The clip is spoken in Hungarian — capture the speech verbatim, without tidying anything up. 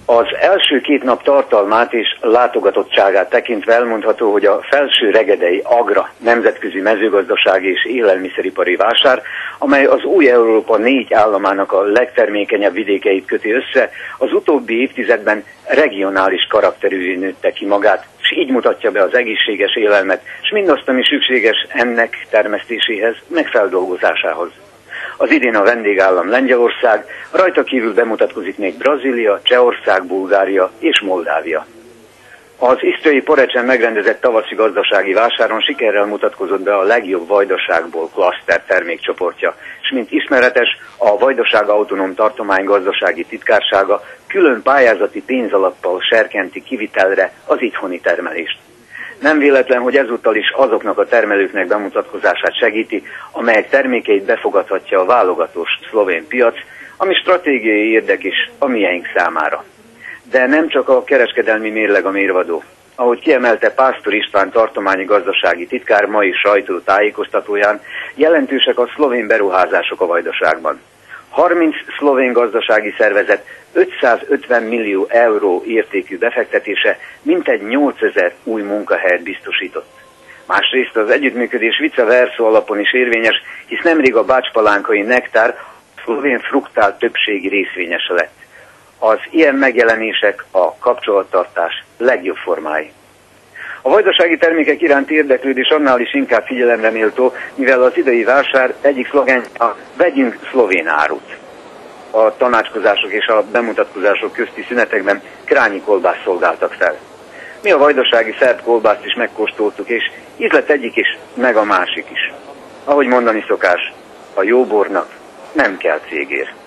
Az első két nap tartalmát és látogatottságát tekintve elmondható, hogy a Felső-Regedei Agra nemzetközi mezőgazdasági és élelmiszeripari vásár, amely az új Európa négy államának a legtermékenyebb vidékeit köti össze, az utóbbi évtizedben regionális karakterűvé nőtte ki magát, és így mutatja be az egészséges élelmet, és mindazt, ami szükséges ennek termesztéséhez, meg feldolgozásához. Az idén a vendégállam Lengyelország, rajta kívül bemutatkozik még Brazília, Csehország, Bulgária és Moldávia. Az isztryai Porecsen megrendezett tavaszi gazdasági vásáron sikerrel mutatkozott be a legjobb Vajdaságból klaszter termékcsoportja, és mint ismeretes, a Vajdaság Autonóm Tartomány Gazdasági Titkársága külön pályázati pénzalappal serkenti kivitelre az itthoni termelést. Nem véletlen, hogy ezúttal is azoknak a termelőknek bemutatkozását segíti, amelyek termékeit befogadhatja a válogatós szlovén piac, ami stratégiai érdek is a miénk számára. De nem csak a kereskedelmi mérleg a mérvadó. Ahogy kiemelte Pásztor István tartományi gazdasági titkár mai sajtótájékoztatóján, jelentősek a szlovén beruházások a Vajdaságban. harminc szlovén gazdasági szervezet ötszázötven millió euró értékű befektetése mintegy nyolcezer új munkahelyet biztosított. Másrészt az együttműködés vice versa alapon is érvényes, hisz nemrég a bácspalánkai Nektár szlovén fruktál többségi részvényese lett. Az ilyen megjelenések a kapcsolattartás legjobb formái. A vajdasági termékek iránti érdeklődés annál is inkább figyelemre méltó, mivel az idei vásár egyik szlogenja vegyünk szlovén árut. A tanácskozások és a bemutatkozások közti szünetekben krányi kolbászt szolgáltak fel. Mi a vajdasági szerb kolbászt is megkóstoltuk, és ízlett egyik is, meg a másik is. Ahogy mondani szokás, a jó bornak nem kell cégér.